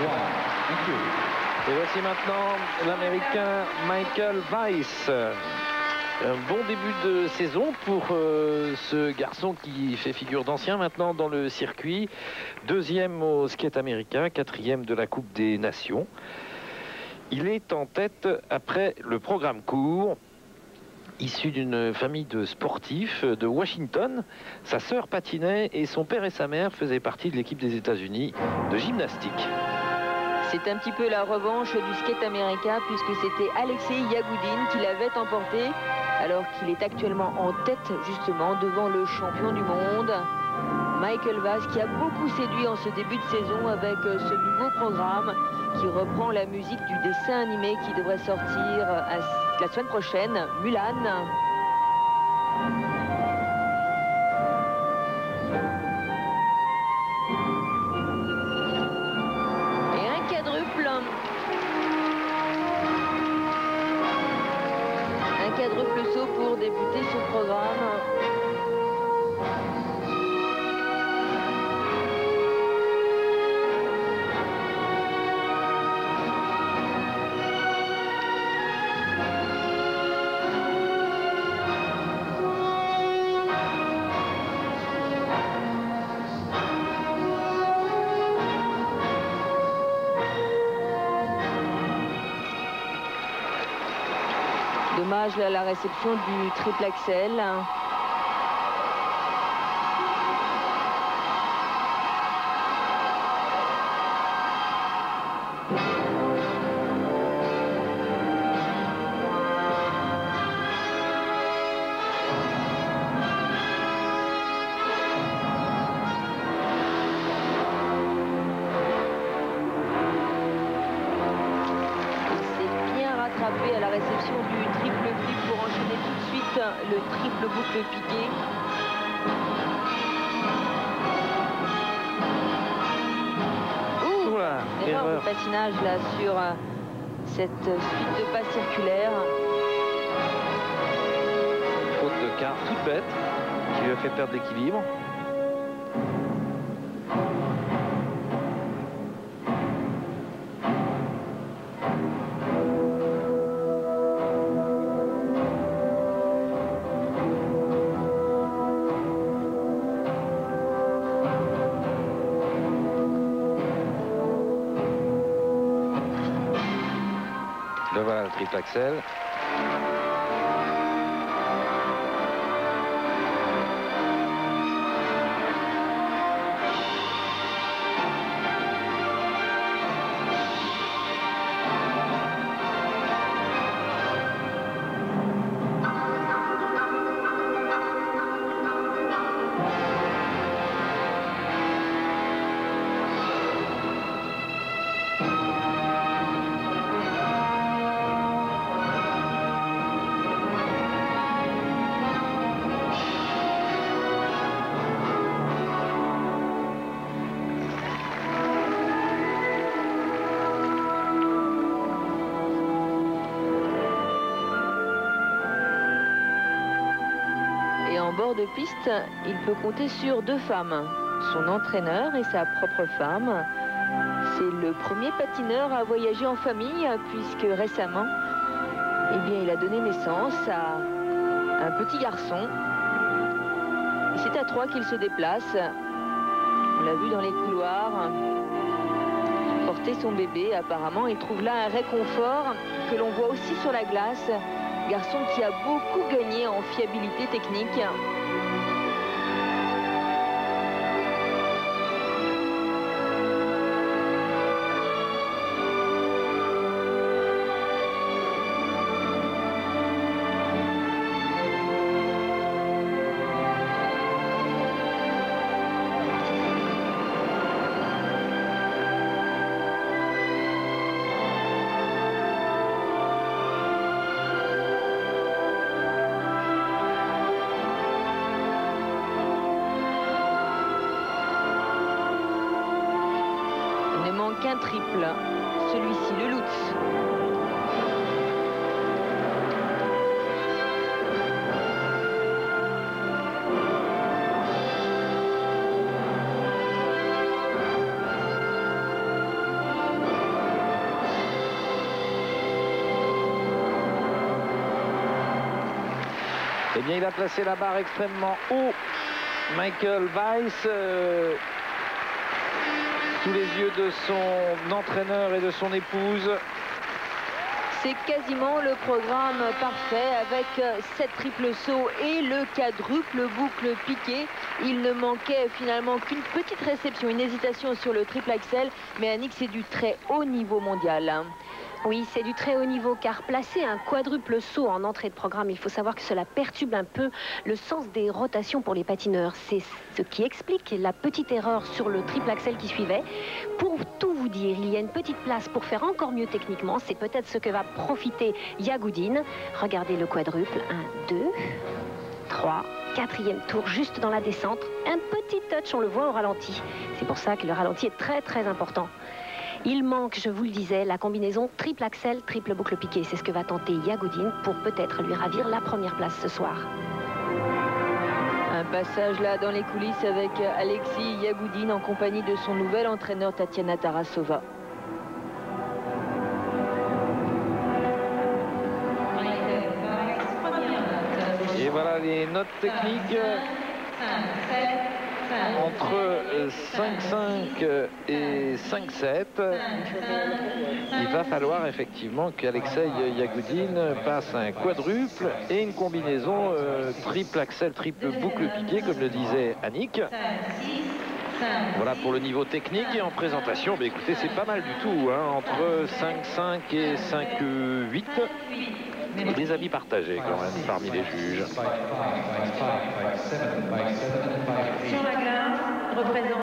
Et voici maintenant l'Américain Michael Weiss. Un bon début de saison pour ce garçon qui fait figure d'ancien maintenant dans le circuit. Deuxième au skate américain, quatrième de la Coupe des Nations. Il est en tête après le programme court. Issu d'une famille de sportifs de Washington, sa sœur patinait et son père et sa mère faisaient partie de l'équipe des États-Unis de gymnastique. C'est un petit peu la revanche du skate américain puisque c'était Alexei Yagoudine qui l'avait emporté alors qu'il est actuellement en tête justement devant le champion du monde. Michael Weiss qui a beaucoup séduit en ce début de saison avec ce nouveau programme qui reprend la musique du dessin animé qui devrait sortir la semaine prochaine, Mulan. Et un quadruple. Un quadruple saut pour débuter ce programme. Dommage à la réception du triple axel. À la réception du triple flip pour enchaîner tout de suite le triple boucle piqué. Erreur de patinage là sur cette suite de pas circulaire. Faute de quart toute bête qui lui a fait perdre l'équilibre. Le voilà le triple axel. En bord de piste, il peut compter sur deux femmes, son entraîneur et sa propre femme. C'est le premier patineur à voyager en famille puisque récemment, eh bien, il a donné naissance à un petit garçon. Et c'est à trois qu'il se déplace. On l'a vu dans les couloirs porter son bébé. Apparemment, il trouve là un réconfort que l'on voit aussi sur la glace. Garçon qui a beaucoup gagné en fiabilité technique. Qu'un triple, celui-ci le Lutz. Eh bien, il a placé la barre extrêmement haut. Michael Weiss, sous les yeux de son entraîneur et de son épouse. C'est quasiment le programme parfait avec 7 triples sauts et le quadruple boucle piqué. Il ne manquait finalement qu'une petite réception, une hésitation sur le triple axel. Mais Annick, c'est du très haut niveau mondial. Oui, c'est du très haut niveau, car placer un quadruple saut en entrée de programme, il faut savoir que cela perturbe un peu le sens des rotations pour les patineurs. C'est ce qui explique la petite erreur sur le triple axel qui suivait. Pour tout vous dire, il y a une petite place pour faire encore mieux techniquement. C'est peut-être ce que va profiter Yagoudine. Regardez le quadruple. 1, 2, 3, 4e tour, juste dans la descente. Un petit touch, on le voit au ralenti. C'est pour ça que le ralenti est très très important. Il manque, je vous le disais, la combinaison triple axel, triple boucle piquée. C'est ce que va tenter Yagoudine pour peut-être lui ravir la première place ce soir. Un passage là dans les coulisses avec Alexis Yagoudine en compagnie de son nouvel entraîneur Tatiana Tarasova. Et voilà les notes techniques. Entre 5-5 et 5-7, il va falloir effectivement qu'Alexei Yagoudine passe un quadruple et une combinaison triple axel, triple boucle piquée, comme le disait Annick. Voilà pour le niveau technique. Et en présentation, bah écoutez, c'est pas mal du tout, hein, entre 5-5 et 5-8. Des avis partagés quand même parmi les juges.